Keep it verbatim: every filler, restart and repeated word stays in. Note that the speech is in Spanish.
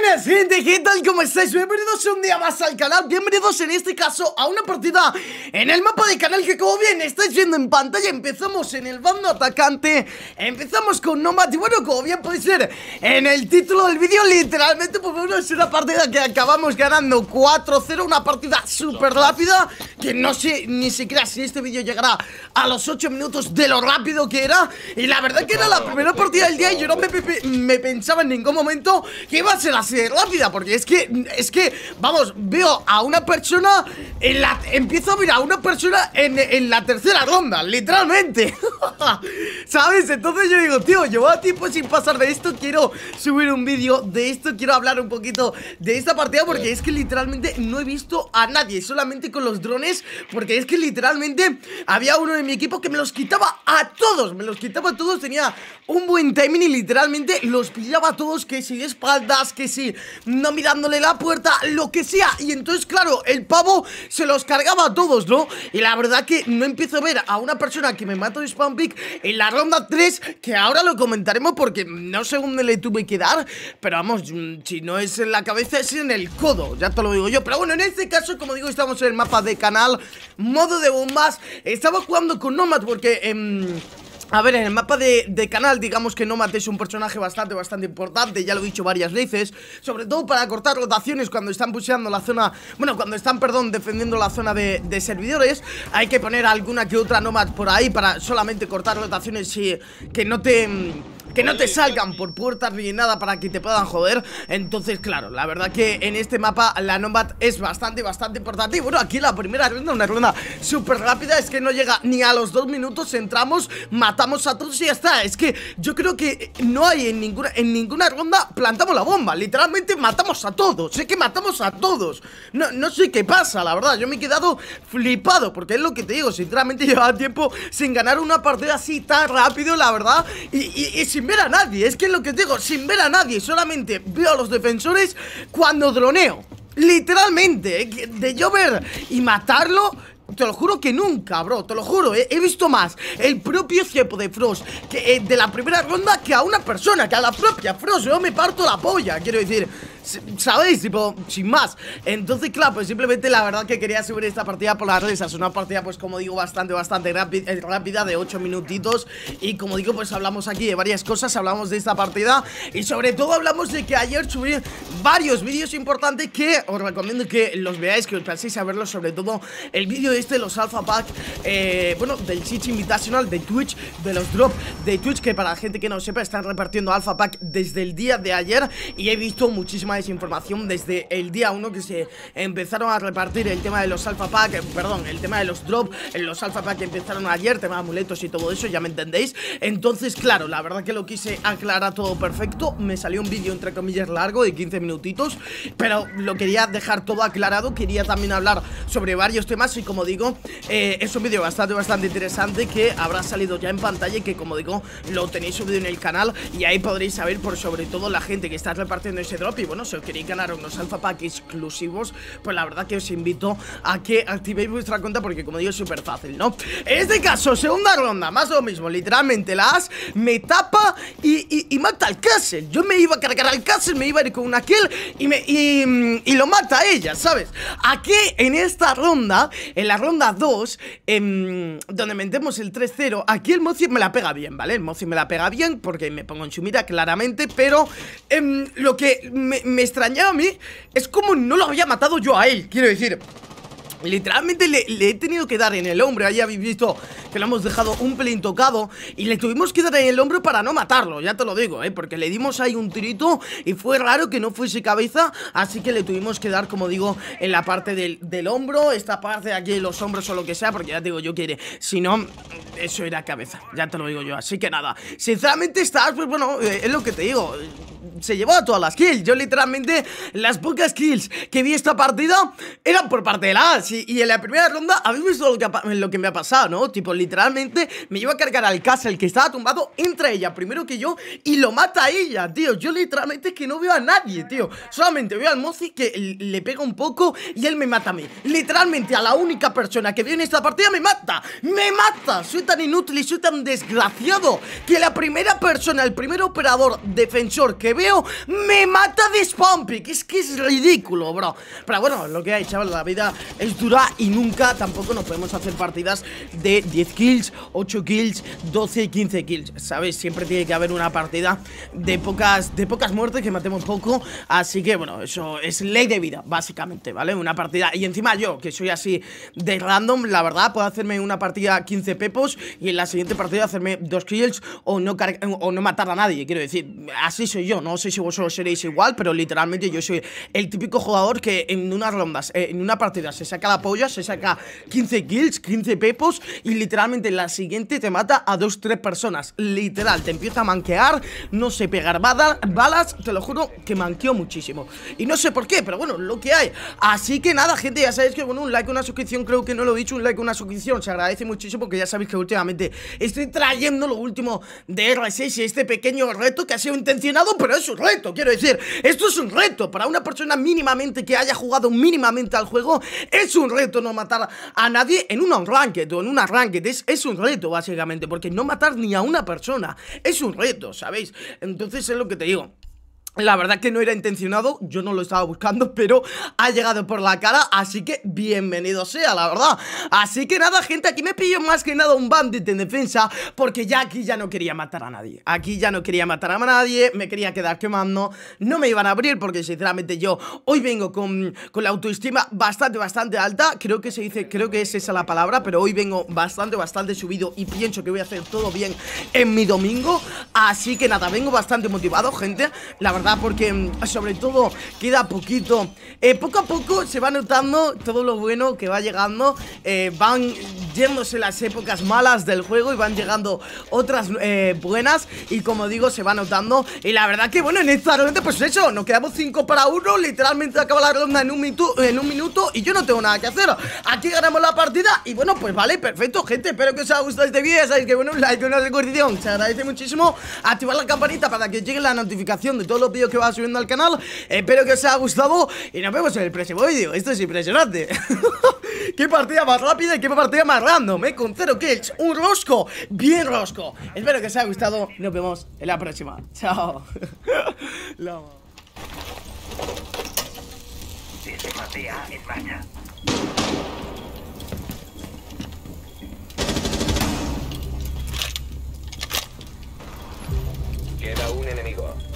Buenas gente, ¿qué tal? ¿Cómo estáis? Bienvenidos un día más al canal. Bienvenidos en este caso a una partida en el mapa de canal que, como bien estáis viendo en pantalla, empezamos en el bando atacante. Empezamos con Nomad y bueno, como bien podéis ver en el título del vídeo, literalmente pues bueno, es una partida que acabamos ganando cuatro cero. Una partida súper rápida, que no sé ni siquiera si este vídeo llegará a los ocho minutos de lo rápido que era. Y la verdad que era la primera partida del día y yo no me, me, me pensaba en ningún momento que iba a ser así de rápida, porque es que, es que, vamos, veo a una persona en la, empiezo a ver a una persona en, en la tercera ronda, literalmente. ¿Sabes? Entonces yo digo, tío, llevo tiempo sin pasar de esto, quiero subir un vídeo de esto, quiero hablar un poquito de esta partida, porque es que literalmente no he visto a nadie, solamente con los drones, porque es que literalmente había uno de mi equipo que me los quitaba a todos, me los quitaba a todos, tenía un buen timing y literalmente los pillaba a todos, que si de espaldas, que si no mirándole la puerta, lo que sea. Y entonces, claro, el pavo se los cargaba a todos, ¿no? Y la verdad que no empiezo a ver a una persona que me mata de spam pick en la ronda tres, que ahora lo comentaremos porque no sé dónde le tuve que dar, pero vamos, si no es en la cabeza es en el codo, ya te lo digo yo. Pero bueno, en este caso, como digo, estamos en el mapa de canal, modo de bombas. Estaba jugando con Nomad porque... Eh, A ver, en el mapa de, de canal, digamos que Nomad es un personaje bastante, bastante importante. Ya lo he dicho varias veces, sobre todo para cortar rotaciones cuando están pusheando la zona. Bueno, cuando están, perdón, defendiendo la zona de, de servidores. Hay que poner alguna que otra Nomad por ahí para solamente cortar rotaciones y que no te... que no te salgan por puertas ni nada para que te puedan joder. Entonces, claro, la verdad que en este mapa la Nomad es bastante, bastante importante. Y bueno, aquí la primera ronda, una ronda súper rápida. Es que no llega ni a los dos minutos, entramos, matamos a todos y ya está. Es que yo creo que no hay en ninguna, en ninguna ronda plantamos la bomba. Literalmente matamos a todos, sé que matamos a todos. No, no sé qué pasa, la verdad. Yo me he quedado flipado, porque es lo que te digo, sinceramente llevaba tiempo sin ganar una partida así tan rápido, la verdad. Y, y, y sin ver a nadie, es que es lo que te digo, sin ver a nadie, solamente veo a los defensores cuando droneo. Literalmente, ¿eh? De yo ver y matarlo, te lo juro que nunca, bro, te lo juro, ¿eh? He visto más el propio cepo de Frost que, eh, de la primera ronda que a una persona, que a la propia Frost. Yo me parto la polla, quiero decir, ¿sabéis? Tipo, sin más. Entonces, claro, pues simplemente la verdad que quería subir esta partida por las redes. Es una partida, pues como digo, bastante, bastante rápida, de ocho minutitos. Y como digo, pues hablamos aquí de varias cosas. Hablamos de esta partida y sobre todo hablamos de que ayer subí varios vídeos importantes que os recomiendo que los veáis, que os paséis a verlos. Sobre todo el vídeo este de los Alpha Pack, eh, bueno, del Chich Invitational de Twitch, de los drop de Twitch, que para la gente que no sepa, están repartiendo Alpha Pack desde el día de ayer. Y he visto muchísima desinformación desde el día uno que se empezaron a repartir el tema de los Alpha Pack, eh, perdón, el tema de los drop, los Alpha Pack que empezaron ayer, tema de amuletos y todo eso, ya me entendéis. Entonces, claro, la verdad que lo quise aclarar todo perfecto. Me salió un vídeo entre comillas largo de quince minutitos, pero lo quería dejar todo aclarado. Quería también hablar sobre varios temas y como digo, eh, es un vídeo bastante, bastante interesante que habrá salido ya en pantalla y que, como digo, lo tenéis subido en el canal y ahí podréis saber por sobre todo la gente que está repartiendo ese drop. Y bueno, si os queréis ganar unos Alpha Pack exclusivos, pues la verdad que os invito a que activéis vuestra cuenta, porque como digo es súper fácil, ¿no? En este caso, segunda ronda, más lo mismo, literalmente la As me tapa y, y, y mata al Castle. Yo me iba a cargar al Castle, me iba a ir con una kill y, me, y, y lo mata a ella, ¿sabes? Aquí en esta ronda, en la ronda dos, eh, donde metemos el tres cero, aquí el Mozi me la pega bien, ¿vale? El Mozi me la pega bien porque me pongo en su mira claramente, pero eh, lo que me, me extrañaba a mí es como no lo había matado yo a él, quiero decir. Literalmente le, le he tenido que dar en el hombro. Ahí habéis visto que lo hemos dejado un pelín tocado y le tuvimos que dar en el hombro para no matarlo, ya te lo digo, ¿eh? Porque le dimos ahí un tirito y fue raro que no fuese cabeza. Así que le tuvimos que dar, como digo, en la parte del, del hombro, esta parte de aquí de los hombros o lo que sea, porque ya te digo yo que si no, eso era cabeza, ya te lo digo yo. Así que nada, sinceramente estás, pues bueno, eh, es lo que te digo, se llevó a todas las kills. Yo literalmente las pocas kills que vi esta partida eran por parte de la As. y, y en la primera ronda habéis visto lo que, ha, lo que me ha pasado, ¿no? Tipo, literalmente me iba a cargar al Castle que estaba tumbado, entra ella primero que yo y lo mata a ella, tío. Yo literalmente es que no veo a nadie, tío. Solamente veo al Mozi que le pega un poco y él me mata a mí. Literalmente a la única persona que veo en esta partida me mata. ¡Me mata! Soy tan inútil y soy tan desgraciado que la primera persona, el primer operador defensor que veo me mata de spawn pick. Es que es ridículo, bro. Pero bueno, lo que hay, chaval, la vida es dura y nunca tampoco nos podemos hacer partidas de diez kills, ocho kills, doce, quince kills, ¿sabes? Siempre tiene que haber una partida de pocas, de pocas muertes, que matemos poco. Así que bueno, eso es ley de vida, básicamente, ¿vale? Una partida, y encima yo, que soy así de random, la verdad, puedo hacerme una partida quince pepos y en la siguiente partida hacerme dos kills o no, o no matar a nadie, quiero decir. Así soy yo, no sé si vosotros seréis igual, pero literalmente yo soy el típico jugador que en unas rondas, eh, en una partida se saca la polla, se saca quince kills, quince pepos y literalmente en la siguiente te mata a dos, tres personas. Literal, te empieza a manquear, no sé pegar balas, te lo juro que manqueo muchísimo. Y no sé por qué, pero bueno, lo que hay. Así que nada, gente, ya sabéis que bueno, un like, una suscripción, creo que no lo he dicho, un like, una suscripción, se agradece muchísimo, porque ya sabéis que últimamente estoy trayendo lo último de R seis y este pequeño reto que ha sido intencionado, pero es un reto, quiero decir, esto es un reto para una persona mínimamente que haya jugado mínimamente al juego. Es un reto no matar a nadie en un unranked o en una ranked, es, es un reto básicamente, porque no matar ni a una persona es un reto, ¿sabéis? Entonces es lo que te digo. La verdad que no era intencionado, yo no lo estaba buscando, pero ha llegado por la cara, así que bienvenido sea, la verdad. Así que nada, gente, aquí me pillo más que nada un bandit en defensa, porque ya aquí ya no quería matar a nadie. Aquí ya no quería matar a nadie, me quería quedar quemando, no me iban a abrir, porque sinceramente yo hoy vengo con, con la autoestima bastante, bastante alta. Creo que se dice, creo que es esa la palabra, pero hoy vengo bastante, bastante subido y pienso que voy a hacer todo bien en mi domingo. Así que nada, vengo bastante motivado, gente, la verdad. Porque sobre todo queda poquito, eh, poco a poco se va notando todo lo bueno que va llegando, eh, van yéndose las épocas malas del juego y van llegando otras eh, buenas, y como digo, se va notando. Y la verdad que bueno, en esta ronda pues eso, nos quedamos cinco para uno, literalmente acaba la ronda en un, minuto, en un minuto y yo no tengo nada que hacer. Aquí ganamos la partida y bueno, pues vale, perfecto, gente, espero que os haya gustado este vídeo. Ya sabéis que bueno, un like, una suscripción, se agradece muchísimo. Activar la campanita para que llegue la notificación de todos los vídeos que va subiendo al canal. Espero que os haya gustado y nos vemos en el próximo vídeo. Esto es impresionante. Qué partida más rápida y qué partida más random, ¿eh? Con cero kills, un rosco, bien rosco. Espero que os haya gustado y nos vemos en la próxima. Chao. La... Partida en marcha. Queda un enemigo.